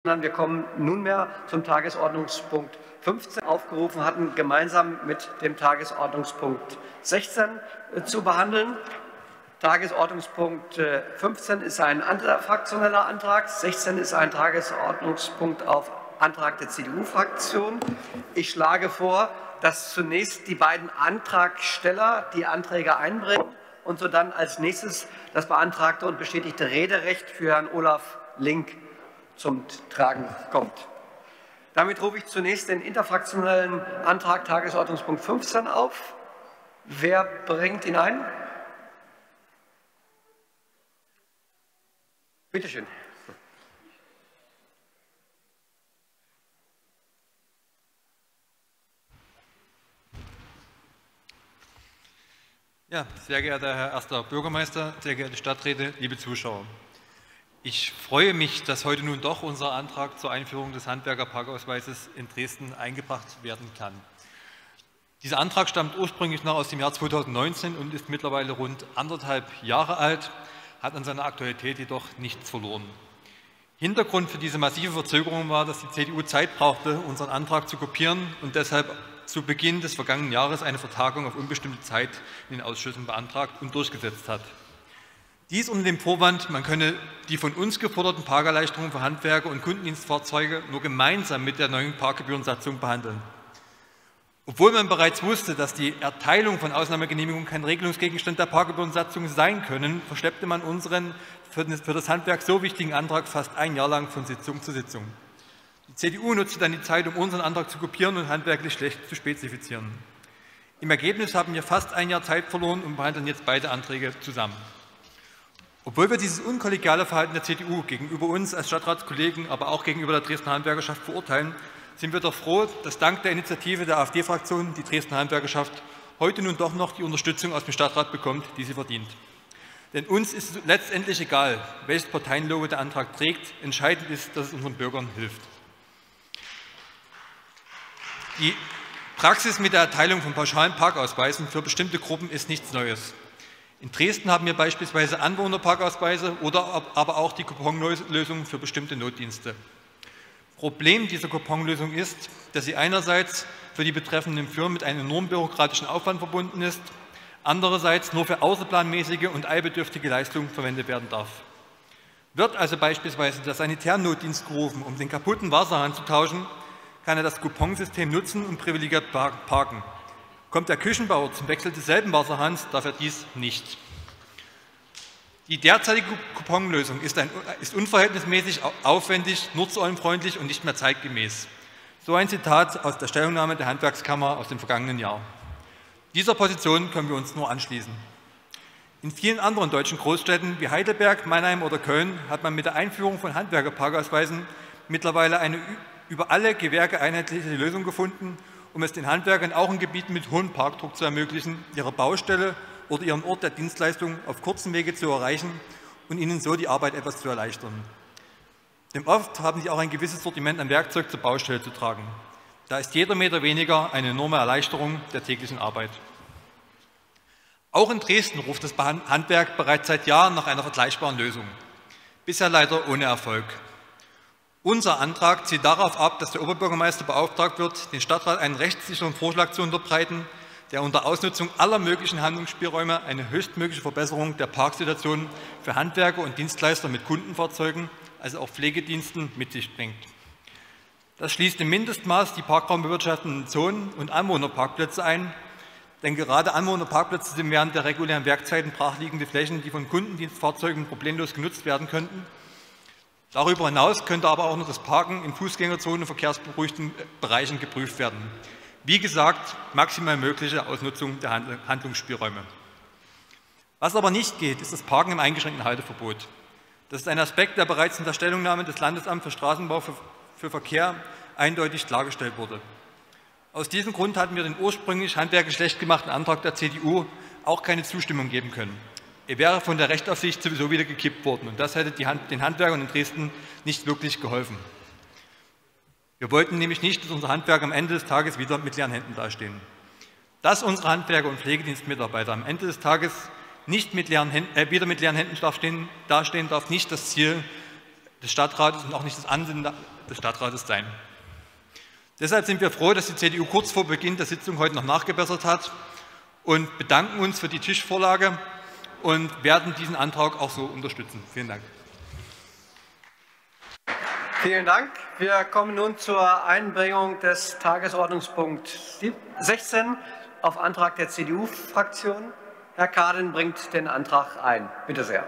Wir kommen nunmehr zum Tagesordnungspunkt 15, aufgerufen hatten, gemeinsam mit dem Tagesordnungspunkt 16 zu behandeln. Tagesordnungspunkt 15 ist ein interfraktioneller Antrag, 16 ist ein Tagesordnungspunkt auf Antrag der CDU-Fraktion. Ich schlage vor, dass zunächst die beiden Antragsteller die Anträge einbringen und so dann als nächstes das beantragte und bestätigte Rederecht für Herrn Olaf Link zum Tragen kommt. Damit rufe ich zunächst den interfraktionellen Antrag Tagesordnungspunkt 15 auf. Wer bringt ihn ein? Bitte schön. Ja, sehr geehrter Herr erster Bürgermeister, sehr geehrte Stadträte, liebe Zuschauer. Ich freue mich, dass heute nun doch unser Antrag zur Einführung des Handwerkerparkausweises in Dresden eingebracht werden kann. Dieser Antrag stammt ursprünglich noch aus dem Jahr 2019 und ist mittlerweile rund 1,5 Jahre alt, hat an seiner Aktualität jedoch nichts verloren. Hintergrund für diese massive Verzögerung war, dass die CDU Zeit brauchte, unseren Antrag zu kopieren und deshalb zu Beginn des vergangenen Jahres eine Vertagung auf unbestimmte Zeit in den Ausschüssen beantragt und durchgesetzt hat. Dies unter dem Vorwand, man könne die von uns geforderten Parkerleichterungen für Handwerker und Kundendienstfahrzeuge nur gemeinsam mit der neuen Parkgebührensatzung behandeln. Obwohl man bereits wusste, dass die Erteilung von Ausnahmegenehmigungen kein Regelungsgegenstand der Parkgebührensatzung sein können, verschleppte man unseren für das Handwerk so wichtigen Antrag fast ein Jahr lang von Sitzung zu Sitzung. Die CDU nutzte dann die Zeit, um unseren Antrag zu kopieren und handwerklich schlecht zu spezifizieren. Im Ergebnis haben wir fast ein Jahr Zeit verloren und behandeln jetzt beide Anträge zusammen. Obwohl wir dieses unkollegiale Verhalten der CDU gegenüber uns als Stadtratskollegen, aber auch gegenüber der Dresdner Handwerkerschaft verurteilen, sind wir doch froh, dass dank der Initiative der AfD-Fraktion die Dresdner Handwerkerschaft heute nun doch noch die Unterstützung aus dem Stadtrat bekommt, die sie verdient. Denn uns ist letztendlich egal, welches Parteienlogo der Antrag trägt. Entscheidend ist, dass es unseren Bürgern hilft. Die Praxis mit der Erteilung von pauschalen Parkausweisen für bestimmte Gruppen ist nichts Neues. In Dresden haben wir beispielsweise Anwohnerparkausweise oder aber auch die Couponlösung für bestimmte Notdienste. Problem dieser Couponlösung ist, dass sie einerseits für die betreffenden Firmen mit einem enormen bürokratischen Aufwand verbunden ist, andererseits nur für außerplanmäßige und eilbedürftige Leistungen verwendet werden darf. Wird also beispielsweise der Sanitärnotdienst gerufen, um den kaputten Wasserhahn zu tauschen, kann er das Couponsystem nutzen und privilegiert parken. Kommt der Küchenbauer zum Wechsel desselben Wasserhahns, darf er dies nicht. Die derzeitige Couponlösung ist unverhältnismäßig aufwendig, nutzerunfreundlich und nicht mehr zeitgemäß. So ein Zitat aus der Stellungnahme der Handwerkskammer aus dem vergangenen Jahr. Dieser Position können wir uns nur anschließen. In vielen anderen deutschen Großstädten wie Heidelberg, Mannheim oder Köln hat man mit der Einführung von Handwerkerparkausweisen mittlerweile eine über alle Gewerke einheitliche Lösung gefunden, um es den Handwerkern auch in Gebieten mit hohem Parkdruck zu ermöglichen, ihre Baustelle oder ihren Ort der Dienstleistung auf kurzem Wege zu erreichen und ihnen so die Arbeit etwas zu erleichtern. Denn oft haben sie auch ein gewisses Sortiment an Werkzeug zur Baustelle zu tragen. Da ist jeder Meter weniger eine enorme Erleichterung der täglichen Arbeit. Auch in Dresden ruft das Handwerk bereits seit Jahren nach einer vergleichbaren Lösung. Bisher leider ohne Erfolg. Unser Antrag zielt darauf ab, dass der Oberbürgermeister beauftragt wird, den Stadtrat einen rechtssicheren Vorschlag zu unterbreiten, der unter Ausnutzung aller möglichen Handlungsspielräume eine höchstmögliche Verbesserung der Parksituation für Handwerker und Dienstleister mit Kundenfahrzeugen, also auch Pflegediensten, mit sich bringt. Das schließt im Mindestmaß die parkraumbewirtschaftenden Zonen und Anwohnerparkplätze ein, denn gerade Anwohnerparkplätze sind während der regulären Werkzeiten brachliegende Flächen, die von Kundendienstfahrzeugen problemlos genutzt werden könnten. Darüber hinaus könnte aber auch noch das Parken in Fußgängerzonen und verkehrsberuhigten Bereichen geprüft werden. Wie gesagt, maximal mögliche Ausnutzung der Handlungsspielräume. Was aber nicht geht, ist das Parken im eingeschränkten Halteverbot. Das ist ein Aspekt, der bereits in der Stellungnahme des Landesamts für Straßenbau für Verkehr eindeutig klargestellt wurde. Aus diesem Grund hatten wir den ursprünglich handwerklich schlecht gemachten Antrag der CDU auch keine Zustimmung geben können. Er wäre von der Rechtsaufsicht sowieso wieder gekippt worden und das hätte den Handwerkern in Dresden nicht wirklich geholfen. Wir wollten nämlich nicht, dass unsere Handwerker am Ende des Tages wieder mit leeren Händen dastehen. Dass unsere Handwerker und Pflegedienstmitarbeiter am Ende des Tages nicht wieder mit leeren Händen dastehen, darf nicht das Ziel des Stadtrates und auch nicht das Ansinnen des Stadtrates sein. Deshalb sind wir froh, dass die CDU kurz vor Beginn der Sitzung heute noch nachgebessert hat und bedanken uns für die Tischvorlage und werden diesen Antrag auch so unterstützen. Vielen Dank. Vielen Dank. Wir kommen nun zur Einbringung des Tagesordnungspunkts 16 auf Antrag der CDU-Fraktion. Herr Kaden bringt den Antrag ein. Bitte sehr.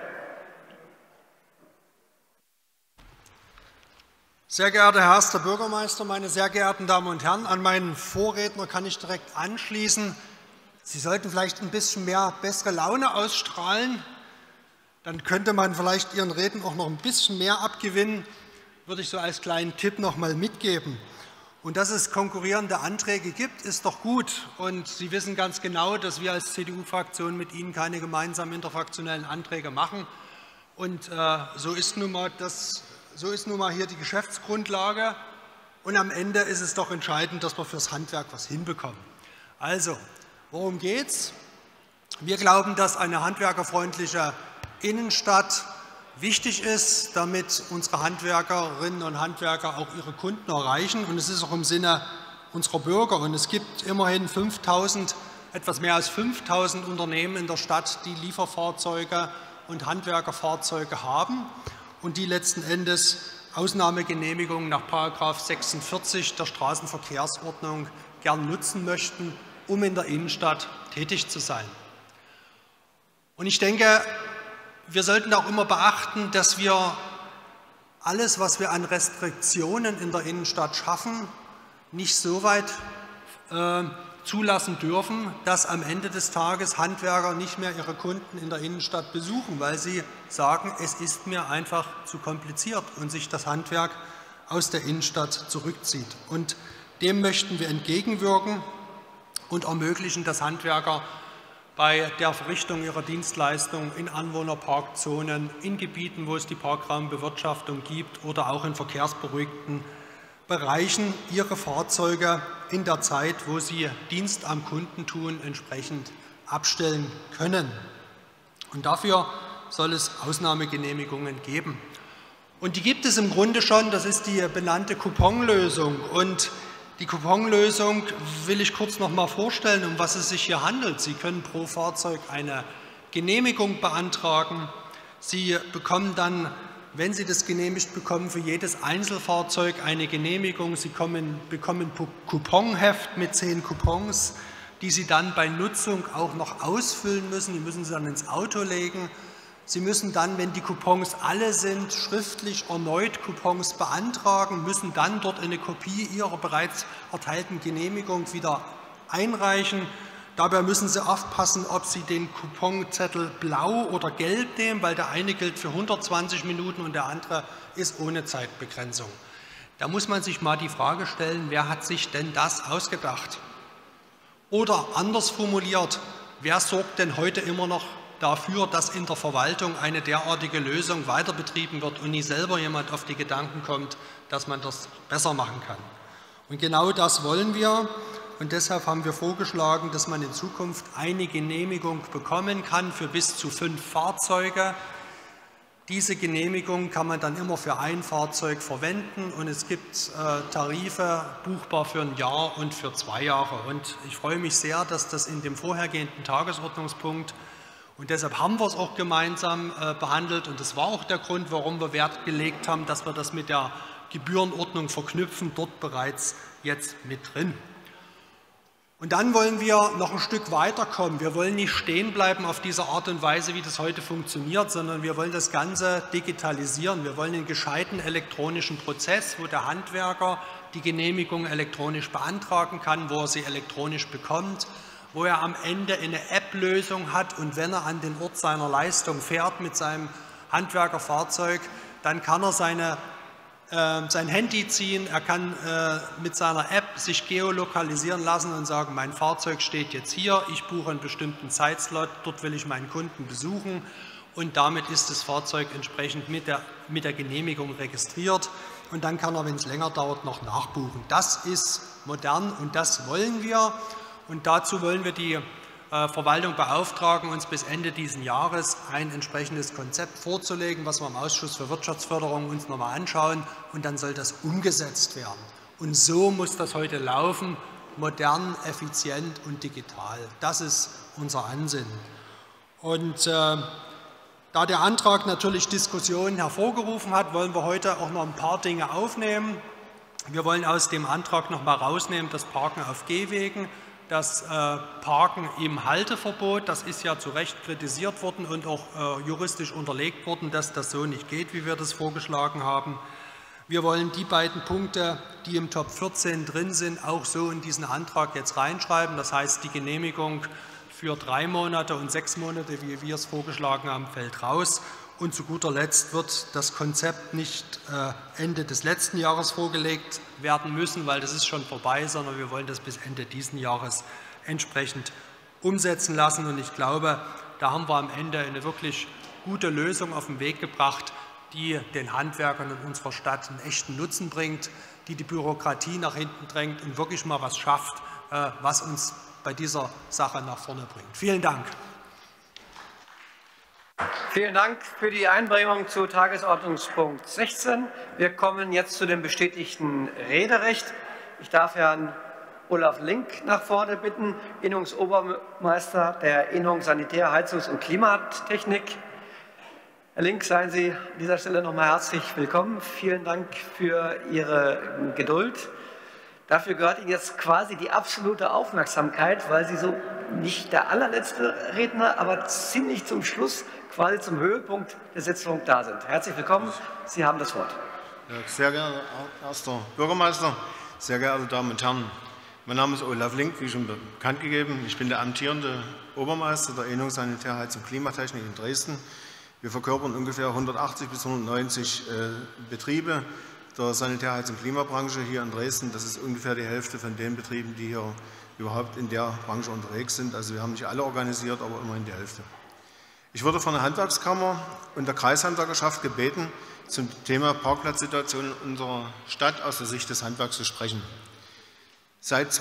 Sehr geehrter Herr Erster Bürgermeister, meine sehr geehrten Damen und Herren, an meinen Vorredner kann ich direkt anschließen. Sie sollten vielleicht ein bisschen mehr bessere Laune ausstrahlen. Dann könnte man vielleicht Ihren Reden auch noch ein bisschen mehr abgewinnen, würde ich so als kleinen Tipp noch mal mitgeben. Und dass es konkurrierende Anträge gibt, ist doch gut. Und Sie wissen ganz genau, dass wir als CDU-Fraktion mit Ihnen keine gemeinsamen interfraktionellen Anträge machen. Und so ist nun mal hier die Geschäftsgrundlage. Und am Ende ist es doch entscheidend, dass wir fürs Handwerk was hinbekommen. Also, worum geht's? Wir glauben, dass eine handwerkerfreundliche Innenstadt wichtig ist, damit unsere Handwerkerinnen und Handwerker auch ihre Kunden erreichen. Und es ist auch im Sinne unserer Bürger. Und es gibt immerhin etwas mehr als 5.000 Unternehmen in der Stadt, die Lieferfahrzeuge und Handwerkerfahrzeuge haben und die letzten Endes Ausnahmegenehmigungen nach § 46 der Straßenverkehrsordnung gern nutzen möchten, um in der Innenstadt tätig zu sein. Und ich denke, wir sollten auch immer beachten, dass wir alles, was wir an Restriktionen in der Innenstadt schaffen, nicht so weit zulassen dürfen, dass am Ende des Tages Handwerker nicht mehr ihre Kunden in der Innenstadt besuchen, weil sie sagen, es ist mir einfach zu kompliziert und sich das Handwerk aus der Innenstadt zurückzieht. Und dem möchten wir entgegenwirken und ermöglichen, dass Handwerker bei der Verrichtung ihrer Dienstleistungen in Anwohnerparkzonen, in Gebieten, wo es die Parkraumbewirtschaftung gibt oder auch in verkehrsberuhigten Bereichen ihre Fahrzeuge in der Zeit, wo sie Dienst am Kunden tun, entsprechend abstellen können. Und dafür soll es Ausnahmegenehmigungen geben. Und die gibt es im Grunde schon, das ist die benannte Couponlösung. Und die Couponlösung will ich kurz noch mal vorstellen, um was es sich hier handelt. Sie können pro Fahrzeug eine Genehmigung beantragen. Sie bekommen dann, wenn Sie das genehmigt bekommen, für jedes Einzelfahrzeug eine Genehmigung. Sie bekommen ein Couponheft mit 10 Coupons, die Sie dann bei Nutzung auch noch ausfüllen müssen. Die müssen Sie dann ins Auto legen. Sie müssen dann, wenn die Coupons alle sind, schriftlich erneut Coupons beantragen, müssen dann dort eine Kopie Ihrer bereits erteilten Genehmigung wieder einreichen. Dabei müssen Sie aufpassen, ob Sie den Couponzettel blau oder gelb nehmen, weil der eine gilt für 120 Minuten und der andere ist ohne Zeitbegrenzung. Da muss man sich mal die Frage stellen, wer hat sich denn das ausgedacht? Oder anders formuliert, wer sorgt denn heute immer noch dafür, dass in der Verwaltung eine derartige Lösung weiter betrieben wird und nie selber jemand auf die Gedanken kommt, dass man das besser machen kann. Und genau das wollen wir und deshalb haben wir vorgeschlagen, dass man in Zukunft eine Genehmigung bekommen kann für bis zu 5 Fahrzeuge. Diese Genehmigung kann man dann immer für ein Fahrzeug verwenden und es gibt Tarife buchbar für ein Jahr und für 2 Jahre. Und ich freue mich sehr, dass das in dem vorhergehenden Tagesordnungspunkt und deshalb haben wir es auch gemeinsam behandelt und das war auch der Grund, warum wir Wert gelegt haben, dass wir das mit der Gebührenordnung verknüpfen, dort bereits jetzt mit drin. Und dann wollen wir noch ein Stück weiterkommen. Wir wollen nicht stehen bleiben auf diese Art und Weise, wie das heute funktioniert, sondern wir wollen das Ganze digitalisieren. Wir wollen einen gescheiten elektronischen Prozess, wo der Handwerker die Genehmigung elektronisch beantragen kann, wo er sie elektronisch bekommt, wo er am Ende eine App-Lösung hat und wenn er an den Ort seiner Leistung fährt mit seinem Handwerkerfahrzeug, dann kann er sein Handy ziehen, er kann mit seiner App sich geolokalisieren lassen und sagen, mein Fahrzeug steht jetzt hier, ich buche einen bestimmten Zeitslot, dort will ich meinen Kunden besuchen und damit ist das Fahrzeug entsprechend mit der Genehmigung registriert und dann kann er, wenn es länger dauert, noch nachbuchen. Das ist modern und das wollen wir. Und dazu wollen wir die Verwaltung beauftragen, uns bis Ende dieses Jahres ein entsprechendes Konzept vorzulegen, was wir im Ausschuss für Wirtschaftsförderung uns nochmal anschauen, und dann soll das umgesetzt werden. Und so muss das heute laufen, modern, effizient und digital. Das ist unser Ansinnen. Und da der Antrag natürlich Diskussionen hervorgerufen hat, wollen wir heute auch noch ein paar Dinge aufnehmen. Wir wollen aus dem Antrag noch mal rausnehmen, das Parken auf Gehwegen, das Parken im Halteverbot. Das ist ja zu Recht kritisiert worden und auch juristisch unterlegt worden, dass das so nicht geht, wie wir das vorgeschlagen haben. Wir wollen die beiden Punkte, die im Top 14 drin sind, auch so in diesen Antrag jetzt reinschreiben. Das heißt, die Genehmigung für 3 Monate und 6 Monate, wie wir es vorgeschlagen haben, fällt raus. Und zu guter Letzt wird das Konzept nicht Ende des letzten Jahres vorgelegt werden müssen, weil das ist schon vorbei, sondern wir wollen das bis Ende dieses Jahres entsprechend umsetzen lassen. Und ich glaube, da haben wir am Ende eine wirklich gute Lösung auf den Weg gebracht, die den Handwerkern in unserer Stadt einen echten Nutzen bringt, die die Bürokratie nach hinten drängt und wirklich mal was schafft, was uns bei dieser Sache nach vorne bringt. Vielen Dank. Vielen Dank für die Einbringung zu Tagesordnungspunkt 16. Wir kommen jetzt zu dem bestätigten Rederecht. Ich darf Herrn Olaf Link nach vorne bitten, Innungsobermeister der Innung Sanitär-, Heizungs- und Klimatechnik. Herr Link, seien Sie an dieser Stelle noch mal herzlich willkommen. Vielen Dank für Ihre Geduld. Dafür gehört Ihnen jetzt quasi die absolute Aufmerksamkeit, weil Sie so nicht der allerletzte Redner, aber ziemlich zum Schluss, quasi zum Höhepunkt der Sitzung da sind. Herzlich willkommen, Sie haben das Wort. Ja, sehr geehrter erster Bürgermeister, sehr geehrte Damen und Herren, mein Name ist Olaf Link, wie schon bekannt gegeben. Ich bin der amtierende Obermeister der Innung Sanitär-, Heizung- und Klimatechnik in Dresden. Wir verkörpern ungefähr 180 bis 190 Betriebe der Sanitär-, Heizung- und Klimabranche hier in Dresden. Das ist ungefähr die Hälfte von den Betrieben, die hier überhaupt in der Branche unterwegs sind. Also wir haben nicht alle organisiert, aber immerhin die Hälfte. Ich wurde von der Handwerkskammer und der Kreishandwerkerschaft gebeten, zum Thema Parkplatzsituation in unserer Stadt aus der Sicht des Handwerks zu sprechen. Seit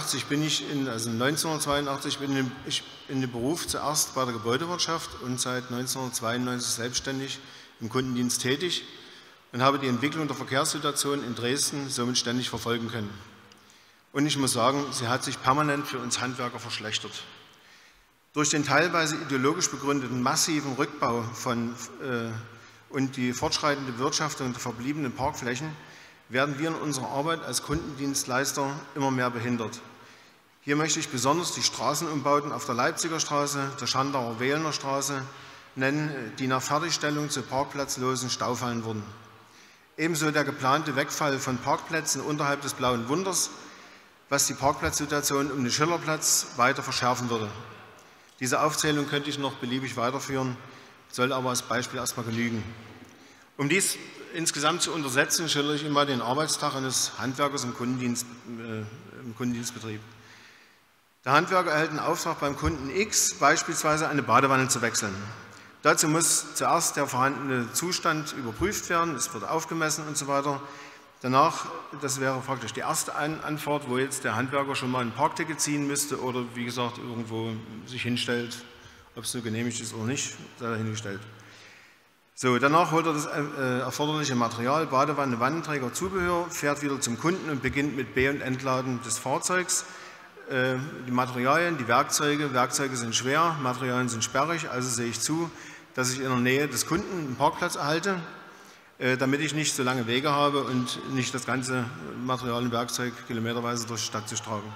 1982 bin ich in dem Beruf zuerst bei der Gebäudewirtschaft und seit 1992 selbstständig im Kundendienst tätig und habe die Entwicklung der Verkehrssituation in Dresden somit ständig verfolgen können. Und ich muss sagen, sie hat sich permanent für uns Handwerker verschlechtert. Durch den teilweise ideologisch begründeten massiven Rückbau und die fortschreitende Bewirtschaftung der verbliebenen Parkflächen werden wir in unserer Arbeit als Kundendienstleister immer mehr behindert. Hier möchte ich besonders die Straßenumbauten auf der Leipziger Straße, der Schandauer Wählener Straße nennen, die nach Fertigstellung zu parkplatzlosen Staufallen wurden. Ebenso der geplante Wegfall von Parkplätzen unterhalb des Blauen Wunders, was die Parkplatzsituation um den Schillerplatz weiter verschärfen würde. Diese Aufzählung könnte ich noch beliebig weiterführen, soll aber als Beispiel erstmal genügen. Um dies insgesamt zu untersetzen, schildere ich Ihnen mal den Arbeitstag eines Handwerkers im Kundendienstbetrieb. Der Handwerker erhält einen Auftrag beim Kunden X, beispielsweise eine Badewanne zu wechseln. Dazu muss zuerst der vorhandene Zustand überprüft werden, es wird aufgemessen und so weiter. Danach, das wäre praktisch die erste Anfahrt, wo jetzt der Handwerker schon mal ein Parkticket ziehen müsste oder wie gesagt irgendwo sich hinstellt, ob es so genehmigt ist oder nicht, sei dahingestellt. So, danach holt er das erforderliche Material, Badewanne, Wannenträger, Zubehör, fährt wieder zum Kunden und beginnt mit Be- und Entladen des Fahrzeugs. Die Materialien, die Werkzeuge sind schwer, Materialien sind sperrig, also sehe ich zu, dass ich in der Nähe des Kunden einen Parkplatz erhalte, damit ich nicht so lange Wege habe und nicht das ganze Material und Werkzeug kilometerweise durch die Stadt zu tragen.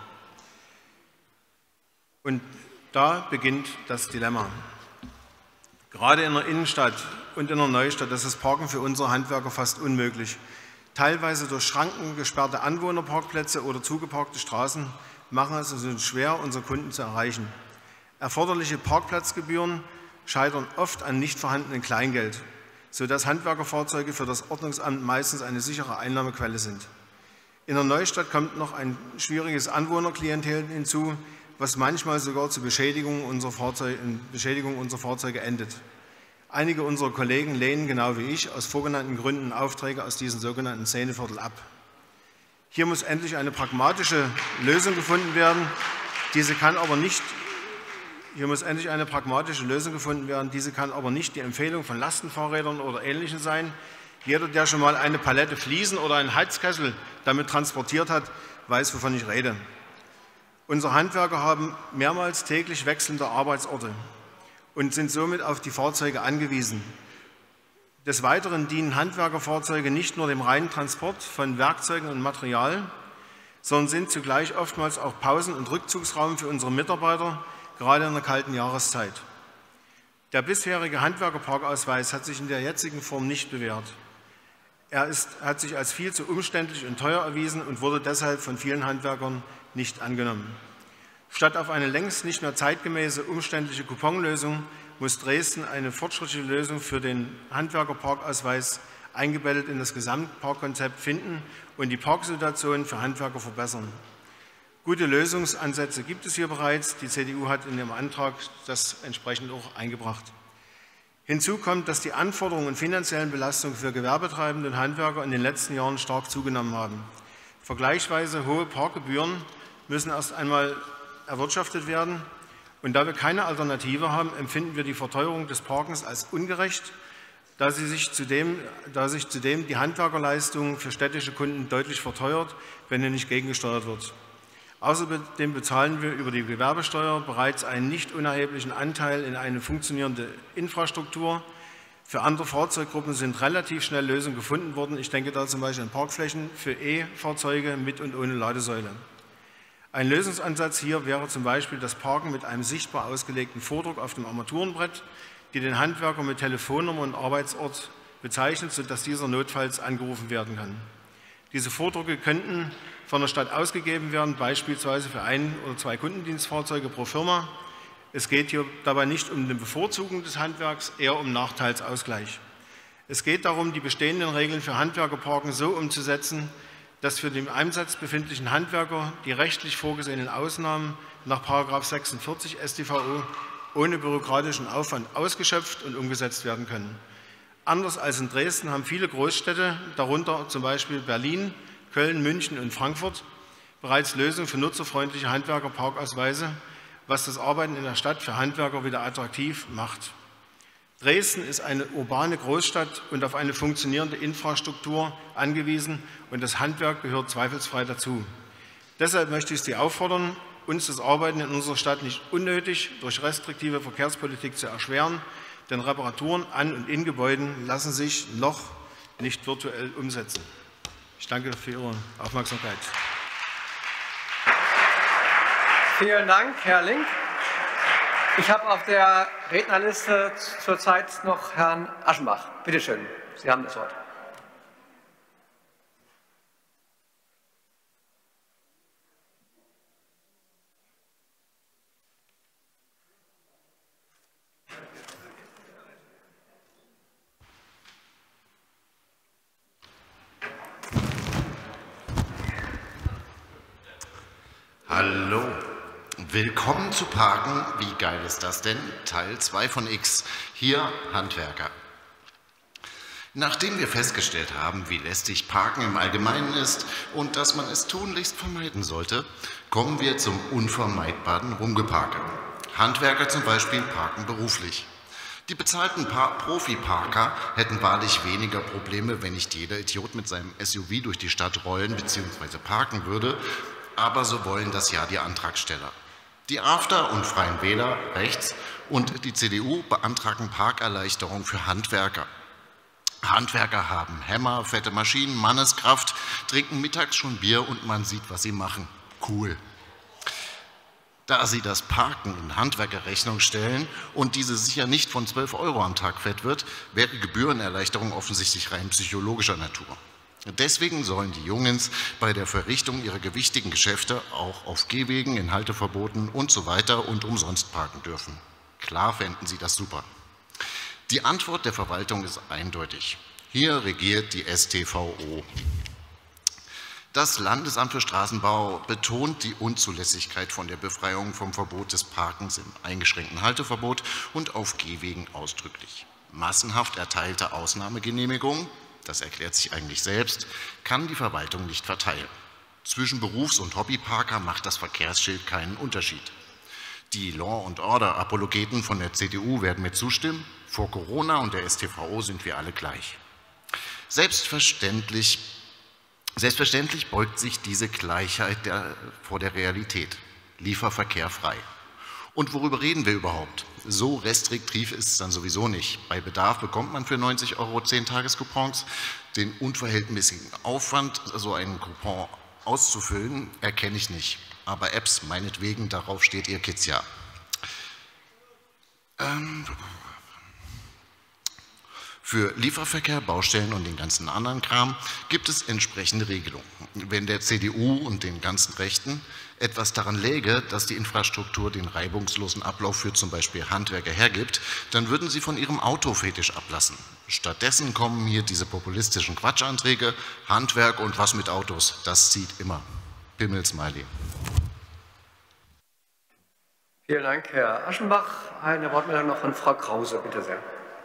Und da beginnt das Dilemma. Gerade in der Innenstadt und in der Neustadt ist das Parken für unsere Handwerker fast unmöglich. Teilweise durch Schranken gesperrte Anwohnerparkplätze oder zugeparkte Straßen machen es uns schwer, unsere Kunden zu erreichen. Erforderliche Parkplatzgebühren scheitern oft an nicht vorhandenem Kleingeld, sodass Handwerkerfahrzeuge für das Ordnungsamt meistens eine sichere Einnahmequelle sind. In der Neustadt kommt noch ein schwieriges Anwohnerklientel hinzu, was manchmal sogar zur Beschädigung unserer Fahrzeuge endet. Einige unserer Kollegen lehnen, genau wie ich, aus vorgenannten Gründen Aufträge aus diesem sogenannten Szeneviertel ab. Hier muss endlich eine pragmatische Lösung gefunden werden. Diese kann aber nicht Hier muss endlich eine pragmatische Lösung gefunden werden. Diese kann aber nicht die Empfehlung von Lastenfahrrädern oder Ähnlichem sein. Jeder, der schon mal eine Palette Fliesen oder einen Heizkessel damit transportiert hat, weiß, wovon ich rede. Unsere Handwerker haben mehrmals täglich wechselnde Arbeitsorte und sind somit auf die Fahrzeuge angewiesen. Des Weiteren dienen Handwerkerfahrzeuge nicht nur dem reinen Transport von Werkzeugen und Material, sondern sind zugleich oftmals auch Pausen- und Rückzugsraum für unsere Mitarbeiter, gerade in der kalten Jahreszeit. Der bisherige Handwerkerparkausweis hat sich in der jetzigen Form nicht bewährt. Hat sich als viel zu umständlich und teuer erwiesen und wurde deshalb von vielen Handwerkern nicht angenommen. Statt auf eine längst nicht mehr zeitgemäße, umständliche Couponlösung muss Dresden eine fortschrittliche Lösung für den Handwerkerparkausweis eingebettet in das Gesamtparkkonzept finden und die Parksituation für Handwerker verbessern. Gute Lösungsansätze gibt es hier bereits. Die CDU hat in ihrem Antrag das entsprechend auch eingebracht. Hinzu kommt, dass die Anforderungen und finanziellen Belastungen für Gewerbetreibende und Handwerker in den letzten Jahren stark zugenommen haben. Vergleichsweise hohe Parkgebühren müssen erst einmal erwirtschaftet werden. Und da wir keine Alternative haben, empfinden wir die Verteuerung des Parkens als ungerecht, da sich zudem die Handwerkerleistung für städtische Kunden deutlich verteuert, wenn hier nicht gegengesteuert wird. Außerdem bezahlen wir über die Gewerbesteuer bereits einen nicht unerheblichen Anteil in eine funktionierende Infrastruktur. Für andere Fahrzeuggruppen sind relativ schnell Lösungen gefunden worden. Ich denke da zum Beispiel an Parkflächen für E-Fahrzeuge mit und ohne Ladesäule. Ein Lösungsansatz hier wäre zum Beispiel das Parken mit einem sichtbar ausgelegten Vordruck auf dem Armaturenbrett, die den Handwerker mit Telefonnummer und Arbeitsort bezeichnet, sodass dieser notfalls angerufen werden kann. Diese Vordrucke könnten von der Stadt ausgegeben werden, beispielsweise für 1 oder 2 Kundendienstfahrzeuge pro Firma. Es geht hier dabei nicht um eine Bevorzugung des Handwerks, eher um Nachteilsausgleich. Es geht darum, die bestehenden Regeln für Handwerkerparken so umzusetzen, dass für den im Einsatz befindlichen Handwerker die rechtlich vorgesehenen Ausnahmen nach § 46 StVO ohne bürokratischen Aufwand ausgeschöpft und umgesetzt werden können. Anders als in Dresden haben viele Großstädte, darunter zum Beispiel Berlin, Köln, München und Frankfurt, bereits Lösungen für nutzerfreundliche Handwerkerparkausweise, was das Arbeiten in der Stadt für Handwerker wieder attraktiv macht. Dresden ist eine urbane Großstadt und auf eine funktionierende Infrastruktur angewiesen und das Handwerk gehört zweifelsfrei dazu. Deshalb möchte ich Sie auffordern, uns das Arbeiten in unserer Stadt nicht unnötig durch restriktive Verkehrspolitik zu erschweren, denn Reparaturen an und in Gebäuden lassen sich noch nicht virtuell umsetzen. Ich danke für Ihre Aufmerksamkeit. Vielen Dank, Herr Link. Ich habe auf der Rednerliste zurzeit noch Herrn Aschenbach. Bitte schön, Sie haben das Wort. Hallo, willkommen zu Parken. Wie geil ist das denn? Teil 2 von X. Hier Handwerker. Nachdem wir festgestellt haben, wie lästig Parken im Allgemeinen ist und dass man es tunlichst vermeiden sollte, kommen wir zum unvermeidbaren Rumgeparke. Handwerker zum Beispiel parken beruflich. Die bezahlten Profi-Parker hätten wahrlich weniger Probleme, wenn nicht jeder Idiot mit seinem SUV durch die Stadt rollen bzw. parken würde. Aber so wollen das ja die Antragsteller. Die AfD und Freien Wähler rechts und die CDU beantragen Parkerleichterung für Handwerker. Handwerker haben Hämmer, fette Maschinen, Manneskraft, trinken mittags schon Bier und man sieht, was sie machen. Cool. Da sie das Parken in Handwerkerrechnung stellen und diese sicher nicht von 12 € am Tag fett wird, wäre Gebührenerleichterung offensichtlich rein psychologischer Natur. Deswegen sollen die Jungens bei der Verrichtung ihrer gewichtigen Geschäfte auch auf Gehwegen, in Halteverboten und so weiter und umsonst parken dürfen. Klar fänden sie das super. Die Antwort der Verwaltung ist eindeutig. Hier regiert die StVO. Das Landesamt für Straßenbau betont die Unzulässigkeit von der Befreiung vom Verbot des Parkens im eingeschränkten Halteverbot und auf Gehwegen ausdrücklich. Massenhaft erteilte Ausnahmegenehmigungen, das erklärt sich eigentlich selbst, kann die Verwaltung nicht verteilen. Zwischen Berufs- und Hobbyparker macht das Verkehrsschild keinen Unterschied. Die Law-and-Order-Apologeten von der CDU werden mir zustimmen. Vor Corona und der StVO sind wir alle gleich. Selbstverständlich beugt sich diese Gleichheit vor der Realität. Lieferverkehr frei. Und worüber reden wir überhaupt? So restriktiv ist es dann sowieso nicht. Bei Bedarf bekommt man für 90 € 10-Tages-Coupons. Den unverhältnismäßigen Aufwand, so einen Coupon auszufüllen, erkenne ich nicht. Aber Apps, meinetwegen, darauf steht ihr Kids ja. Für Lieferverkehr, Baustellen und den ganzen anderen Kram gibt es entsprechende Regelungen. Wenn der CDU und den ganzen Rechten etwas daran läge, dass die Infrastruktur den reibungslosen Ablauf für zum Beispiel Handwerker hergibt, dann würden sie von ihrem Autofetisch ablassen. Stattdessen kommen hier diese populistischen Quatschanträge, Handwerk und was mit Autos, das zieht immer. Pimmel-Smiley. Vielen Dank, Herr Aschenbach. Eine Wortmeldung noch von Frau Krause, bitte sehr.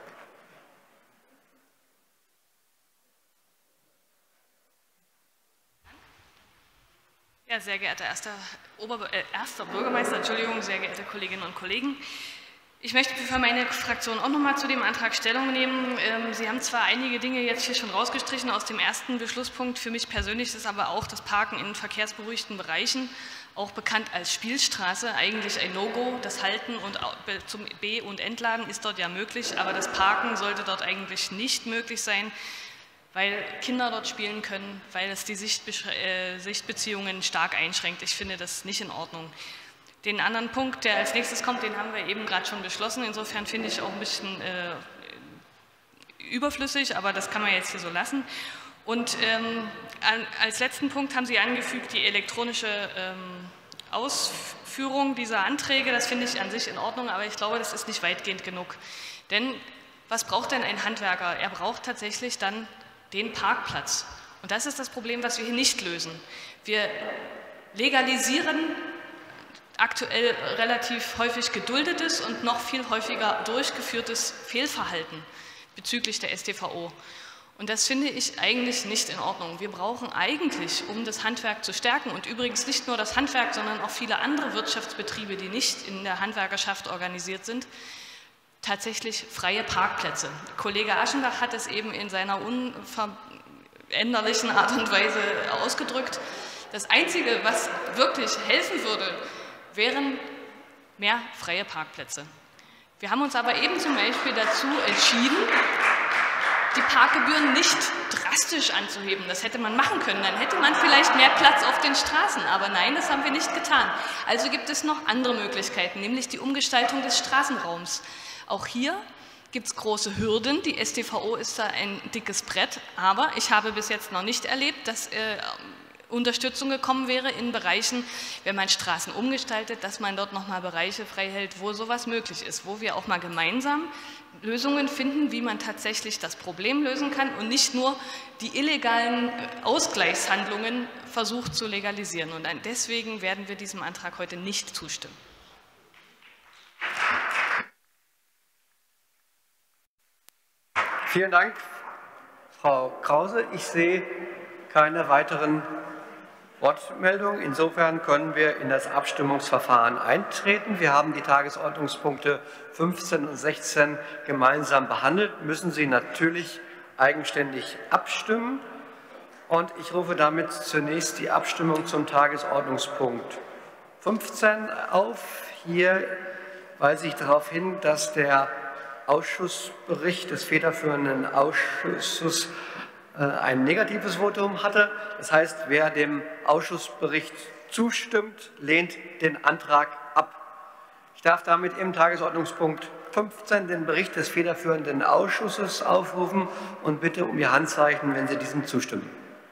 Ja, sehr geehrter erster Bürgermeister, Entschuldigung, sehr geehrte Kolleginnen und Kollegen. Ich möchte für meine Fraktion auch noch mal zu dem Antrag Stellung nehmen. Sie haben zwar einige Dinge jetzt hier schon rausgestrichen aus dem ersten Beschlusspunkt. Für mich persönlich ist aber auch das Parken in verkehrsberuhigten Bereichen, auch bekannt als Spielstraße, eigentlich ein No-Go. Das Halten und zum B- und Entladen ist dort ja möglich, aber das Parken sollte dort eigentlich nicht möglich sein, weil Kinder dort spielen können, weil es die Sichtbeziehungen stark einschränkt. Ich finde das nicht in Ordnung. Den anderen Punkt, der als nächstes kommt, den haben wir eben gerade schon beschlossen. Insofern finde ich auch ein bisschen überflüssig, aber das kann man jetzt hier so lassen. Und als letzten Punkt haben Sie angefügt die elektronische Ausführung dieser Anträge. Das finde ich an sich in Ordnung, aber ich glaube, das ist nicht weitgehend genug. Denn was braucht denn ein Handwerker? Er braucht tatsächlich dann den Parkplatz. Und das ist das Problem, was wir hier nicht lösen. Wir legalisieren aktuell relativ häufig geduldetes und noch viel häufiger durchgeführtes Fehlverhalten bezüglich der StVO. Und das finde ich eigentlich nicht in Ordnung. Wir brauchen eigentlich, um das Handwerk zu stärken, und übrigens nicht nur das Handwerk, sondern auch viele andere Wirtschaftsbetriebe, die nicht in der Handwerkerschaft organisiert sind, tatsächlich freie Parkplätze. Kollege Aschenbach hat es eben in seiner unveränderlichen Art und Weise ausgedrückt. Das Einzige, was wirklich helfen würde, wären mehr freie Parkplätze. Wir haben uns aber eben zum Beispiel dazu entschieden, die Parkgebühren nicht drastisch anzuheben. Das hätte man machen können. Dann hätte man vielleicht mehr Platz auf den Straßen. Aber nein, das haben wir nicht getan. Also gibt es noch andere Möglichkeiten, nämlich die Umgestaltung des Straßenraums. Auch hier gibt es große Hürden. Die StVO ist da ein dickes Brett. Aber ich habe bis jetzt noch nicht erlebt, dass Unterstützung gekommen wäre in Bereichen, wenn man Straßen umgestaltet, dass man dort nochmal Bereiche frei hält, wo sowas möglich ist, wo wir auch mal gemeinsam Lösungen finden, wie man tatsächlich das Problem lösen kann und nicht nur die illegalen Ausgleichshandlungen versucht zu legalisieren. Und deswegen werden wir diesem Antrag heute nicht zustimmen. Vielen Dank, Frau Krause. Ich sehe keine weiteren Wortmeldungen. Insofern können wir in das Abstimmungsverfahren eintreten. Wir haben die Tagesordnungspunkte 15 und 16 gemeinsam behandelt, müssen Sie natürlich eigenständig abstimmen. Und ich rufe damit zunächst die Abstimmung zum Tagesordnungspunkt 15 auf. Hier weise ich darauf hin, dass der Ausschussbericht des federführenden Ausschusses ein negatives Votum hatte. Das heißt, wer dem Ausschussbericht zustimmt, lehnt den Antrag ab. Ich darf damit im Tagesordnungspunkt 15 den Bericht des federführenden Ausschusses aufrufen und bitte um Ihr Handzeichen, wenn Sie diesem zustimmen.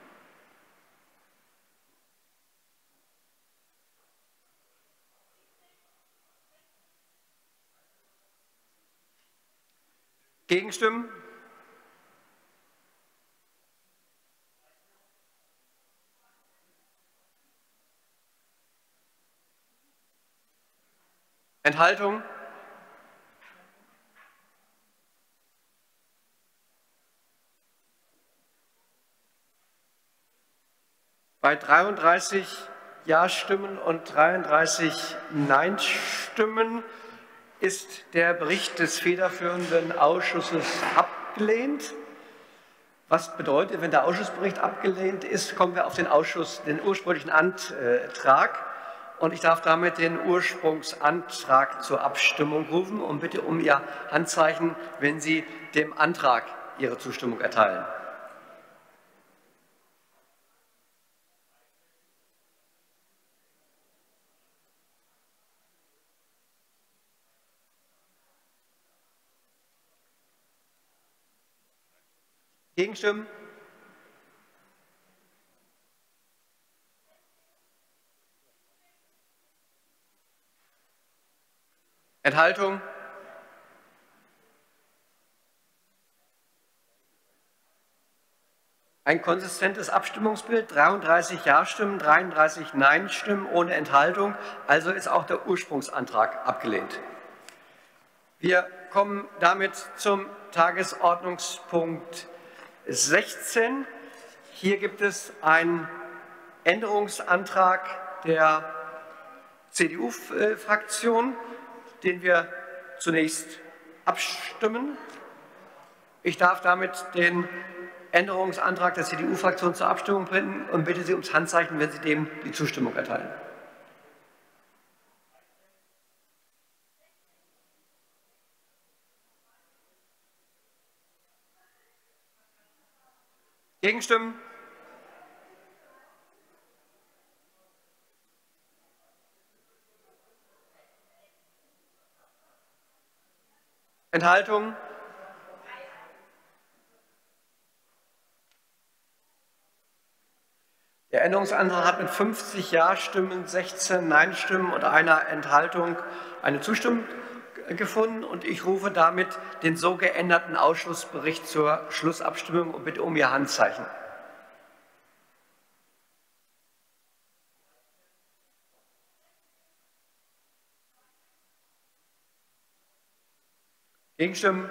Gegenstimmen? Enthaltung? Bei 33 Ja-Stimmen und 33 Nein-Stimmen ist der Bericht des federführenden Ausschusses abgelehnt. Was bedeutet, wenn der Ausschussbericht abgelehnt ist, kommen wir auf den ursprünglichen Antrag. Und ich darf damit den Ursprungsantrag zur Abstimmung rufen und bitte um Ihr Handzeichen, wenn Sie dem Antrag Ihre Zustimmung erteilen. Gegenstimmen? Enthaltung? Ein konsistentes Abstimmungsbild, 33 Ja-Stimmen, 33 Nein-Stimmen ohne Enthaltung. Also ist auch der Ursprungsantrag abgelehnt. Wir kommen damit zum Tagesordnungspunkt 16. Hier gibt es einen Änderungsantrag der CDU-Fraktion, den wir zunächst abstimmen. Ich darf damit den Änderungsantrag der CDU-Fraktion zur Abstimmung bringen und bitte Sie ums Handzeichen, wenn Sie dem die Zustimmung erteilen. Gegenstimmen? Enthaltung? Der Änderungsantrag hat mit 50 Ja-Stimmen, 16 Nein-Stimmen und einer Enthaltung eine Zustimmung gefunden und ich rufe damit den so geänderten Ausschussbericht zur Schlussabstimmung und bitte um Ihr Handzeichen. Gegenstimmen?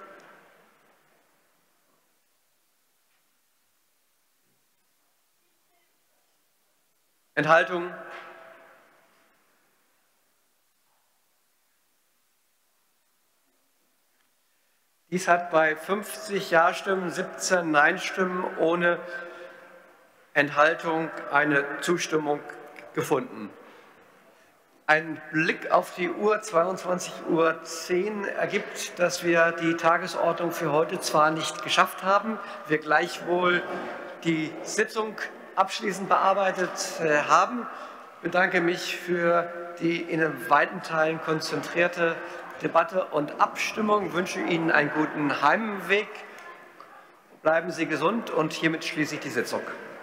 Enthaltung? Dies hat bei 50 Ja-Stimmen, 17 Nein-Stimmen ohne Enthaltung eine Zustimmung gefunden. Ein Blick auf die Uhr, 22:10 Uhr, ergibt, dass wir die Tagesordnung für heute zwar nicht geschafft haben, wir gleichwohl die Sitzung abschließend bearbeitet haben. Ich bedanke mich für die in weiten Teilen konzentrierte Debatte und Abstimmung. Ich wünsche Ihnen einen guten Heimweg. Bleiben Sie gesund und hiermit schließe ich die Sitzung.